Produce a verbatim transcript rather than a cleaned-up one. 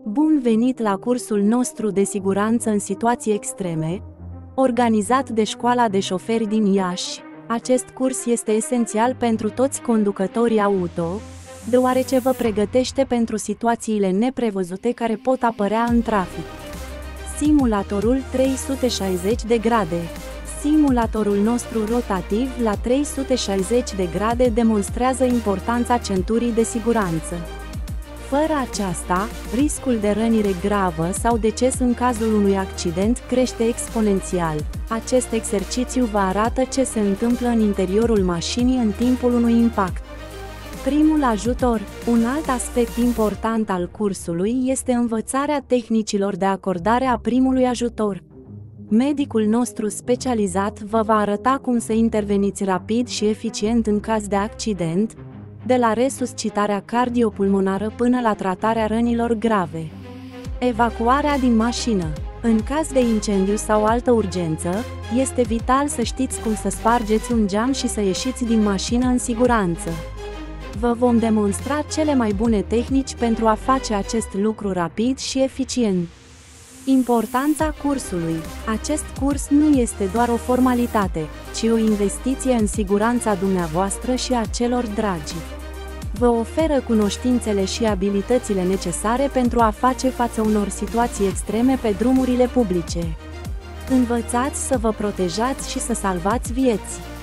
Bun venit la cursul nostru de siguranță în situații extreme, organizat de Școala de Șoferi din Iași. Acest curs este esențial pentru toți conducătorii auto, deoarece vă pregătește pentru situațiile neprevăzute care pot apărea în trafic. Simulatorul trei sute șaizeci de grade. Simulatorul nostru rotativ la trei sute șaizeci de grade demonstrează importanța centurii de siguranță. Fără aceasta, riscul de rănire gravă sau deces în cazul unui accident crește exponențial. Acest exercițiu vă arată ce se întâmplă în interiorul mașinii în timpul unui impact. Primul ajutor. Un alt aspect important al cursului este învățarea tehnicilor de acordare a primului ajutor. Medicul nostru specializat vă va arăta cum să interveniți rapid și eficient în caz de accident, de la resuscitarea cardiopulmonară până la tratarea rănilor grave. Evacuarea din mașină. În caz de incendiu sau altă urgență, este vital să știți cum să spargeți un geam și să ieșiți din mașină în siguranță. Vă vom demonstra cele mai bune tehnici pentru a face acest lucru rapid și eficient. Importanța cursului. Acest curs nu este doar o formalitate, ci o investiție în siguranța dumneavoastră și a celor dragi. Vă oferă cunoștințele și abilitățile necesare pentru a face față unor situații extreme pe drumurile publice. Învățați să vă protejați și să salvați vieți.